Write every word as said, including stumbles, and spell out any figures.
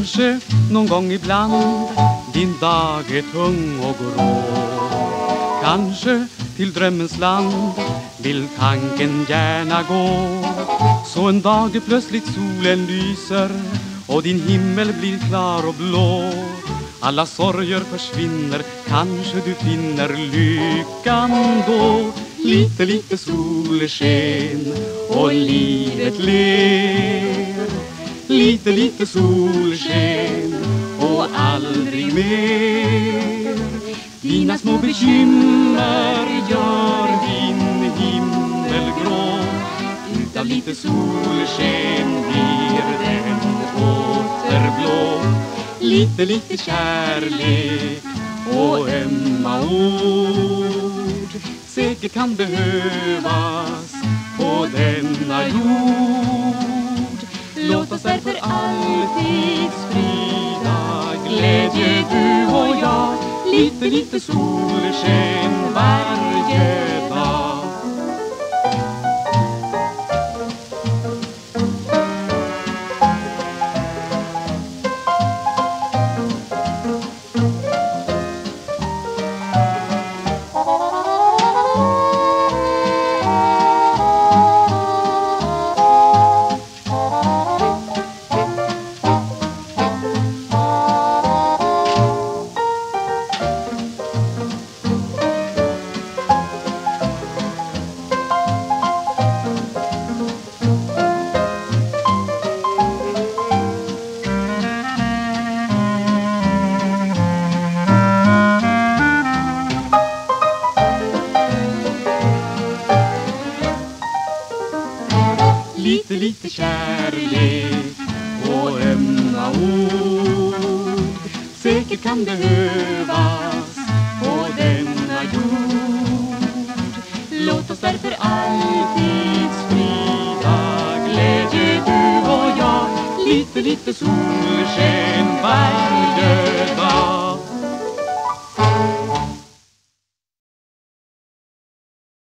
Kanske någon gång ibland din dag är tung och grå. Kanske till drömmens land vill tanken gärna gå. Så en dag plötsligt solen lyser och din himmel blir klar och blå. Alla sorger försvinner, kanske du finner lyckan då. Lite, lite solsken och livet ler. Lite, lite solsken och aldrig mer. Dina små bekymmer gör din himmel grå. Utav lite solsken blir den åter blå. Lite, lite kärlek och ömma ord säkert kan behövas på denna jord. Låt oss därför alltid sprida glädje du och jag. Lite, lite solsken varje dag. Lite, lite kärlek och ömma ord säkert kan behövas på denna jord. Låt oss därför alltid sprida glädje du och jag. Lite, lite solsken varje dag.